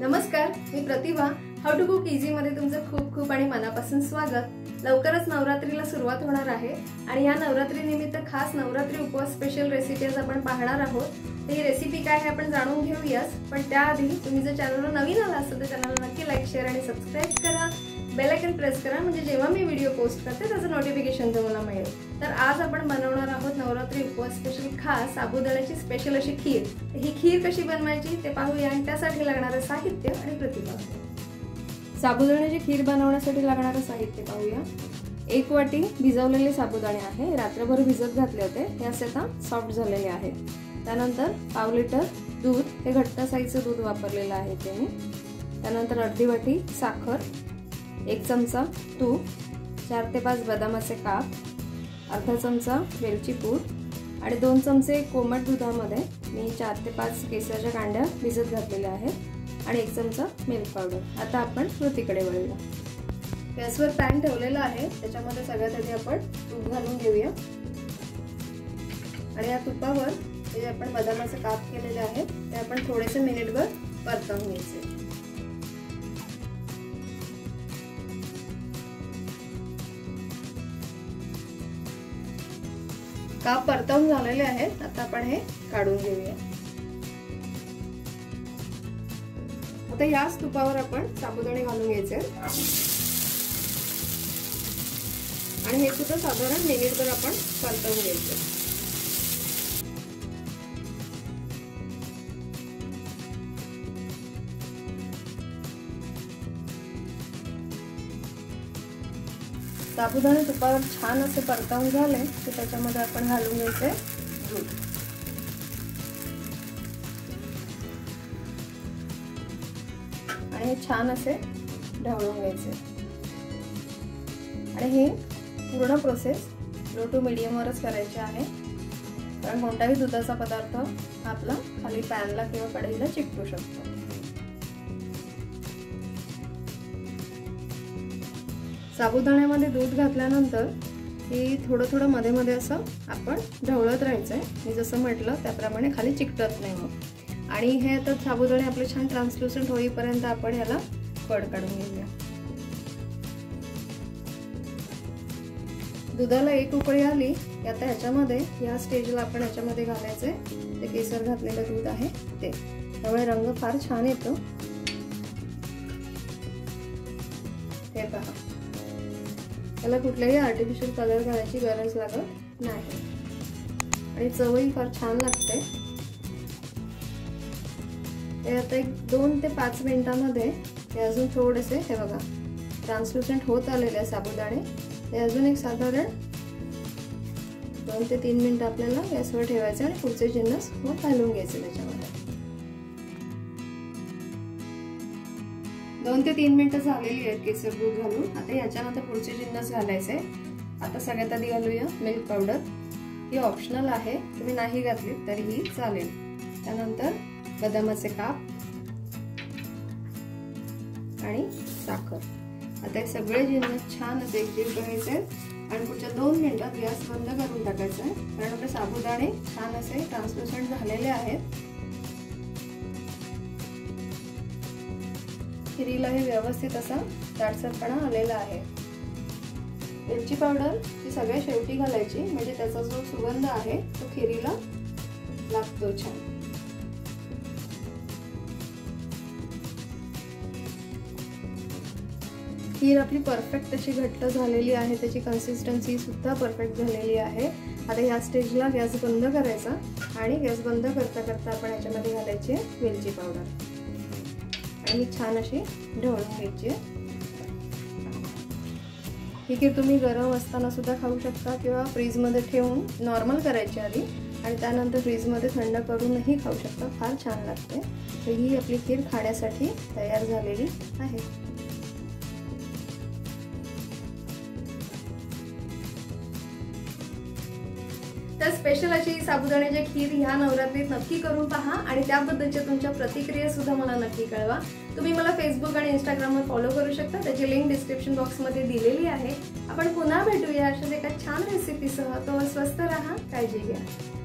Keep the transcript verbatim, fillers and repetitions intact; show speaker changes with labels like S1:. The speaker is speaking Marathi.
S1: नमस्कार, मी Pratibha. How to cook easy मध्ये तुमचं खूप खूप आणि मनापासून स्वागत. लवकरच नवरात्रीला सुरुवात होणार आहे आणि या नवरात्री निमित्त खास नवरात्री उपवास स्पेशल रेसिपी आज आपण पाहणार आहोत. ही रेसिपी काय आहे आपण जाणून घेऊयाच, पण त्याआधी तुम्ही जर चॅनलवर नवीन आला असाल तर चॅनलला नक्की लाईक, शेअर आणि सबस्क्राइब करा. बेल आयकॉन प्रेस करा म्हणजे जेव्हा मी व्हिडिओ पोस्ट करते त्याचं नोटिफिकेशन तुम्हाला मिळेल. तर आज आपण बनवणार आहोत नवरात्री उपवास स्पेशल खास साबुदाण्याची स्पेशल अशी खीर. ही खीर कशी बनवायची ते पाहूया आणि त्यासाठी लागणारे साहित्य आणि प्रतिभा. साबुदाण्याची खीर बनवण्यासाठी लागणारे साहित्य पाहूया. एक वाटी भिजवलेले साबुदाणे आहे, रात्रभर भिजत घातले होते, हे असे आता सॉफ्ट झालेले आहेत. त्यानंतर पाव लिटर दूध, हे घट्ट साईजचं दूध वापरलेलं आहे ते मी. त्यानंतर अर्धी वाटी साखर, एक चमचा तूप, चार ते पाच बदामाचे काप, अर्धा चमचा वेलची पूड आणि दोन चमचे कोमट दुधामध्ये मी चार ते पाच केसरच्या कांड्या भिजत घातलेल्या आहेत आणि एक चमचा मिल्क पावडर. आता आपण कृतीकडे वळूया. गॅसवर पॅन ठेवलेला आहे, त्याच्यामध्ये सगळ्यात आधी आपण तूप घालून घेऊया आणि या तुपावर जे आपण बदामाचे काप केलेले आहेत ते आपण थोडेसे मिनिटभर परतवून घ्यायचे. काप परतवून झालेले आहेत, आता आपण हे काढून घेऊया. आता याच तुपावर आपण साबुदाणे घालून घ्यायचे आणि हे सुद्धा साधारण मिनिटभर आपण परतवून घ्यायचे. साबुदाणे तुपावर छान असे परतवून झाले की त्याच्यामध्ये आपण घालून घ्यायचे दूध. आणि हे छान असे ढवळून घ्यायचे आणि ही पूर्ण प्रोसेस लो टू मीडियम वरच करायची आहे, कारण कोणताही दुधाचा पदार्थ आपला खाली पॅनला किंवा कढईला चिकटू शकतो. साबुदाण्यामध्ये दूध घातल्यानंतर हे थोडं थोडं मध्ये मध्ये असं आपण ढवळत राहायचंय. मी जसं म्हटलं त्याप्रमाणे खाली चिकटत नाही मग. आणि हे आता साबुदाणे आपले छान ट्रान्सल्युसंट होईपर्यंत आपण याला कड काढून घेऊया. दुधाला एक उकळी आली की आता ह्याच्यामध्ये या स्टेजला आपण ह्याच्यामध्ये घालायचे ते केसर घातलेलं दूध आहे ते. त्यामुळे रंग फार छान येतो. हे पहा, त्याला कुठल्याही आर्टिफिशियल कलर घालायची गरज लागत नाही आणि चवही फार छान लागते. ते आता एक दोन ते पाच मिनिटांमध्ये ते अजून थोडेसे हे बघा ट्रान्सल्युसंट होत आलेले आहे साबुदाणे. ते अजून एक साधारण दोन ते तीन मिनिटं आपल्याला गॅसवर ठेवायचे आणि पुढचे जिन्नस मग घालून घ्यायचे त्याच्यामध्ये. दोन ते तीन मिनिटं झालेली आहेत केसर दूध घालून. आता याच्यानंतर पुढचे जिन्नस घालायचे. आता सगळ्यात आधी घालूया मिल्क पावडर. ही ऑप्शनल आहे, तुम्ही नाही घातली तरीही चालेल. त्यानंतर बदामाचे काप आणि साखर. आता हे सगळे जिन्नस छान असे एकजीव करायचे आणि पुढच्या दोन मिनिटात गॅस बंद करून टाकायचा आहे, कारण आपले साबुदाणे छान असे ट्रान्सल्युसंट झालेले आहेत. खिरीला हे व्यवस्थित असा दाटसरपणा आलेला आहे. वेलची पावडर ही सगळ्या शेवटी घालायची म्हणजे त्याचा जो सुगंध आहे तो खिरीला लागतो छान. खीर आपली परफेक्ट अशी घट्ट झालेली आहे, त्याची कन्सिस्टन्सी सुद्धा परफेक्ट झालेली आहे. आता या स्टेजला गॅस बंद करायचा आणि गॅस बंद करता करता आपण याच्यामध्ये घालायची वेलची पावडर आणि छान अशी ढवळून घ्यायची. ही खीर तुम्ही गरम असताना सुद्धा खाऊ शकता किंवा फ्रीजमध्ये ठेवून नॉर्मल करायची आधी आणि त्यानंतर फ्रीजमध्ये थंड करूनही खाऊ शकता. फार छान लागते. तर ही आपली खीर खाण्यासाठी तयार झालेली आहे. तर स्पेशल अशी साबुदाण्याची खीर ह्या नवरात्रीत नक्की करून पहा आणि त्याबद्दलच्या तुमच्या प्रतिक्रिया सुद्धा मला नक्की कळवा. तुम्ही मला फेसबुक आणि इंस्टाग्रामवर फॉलो करू शकता, त्याची लिंक डिस्क्रिप्शन बॉक्समध्ये दिलेली आहे. आपण पुन्हा भेटूया अशाच एका छान रेसिपीसह. तो स्वस्त राहा, काळजी घ्या.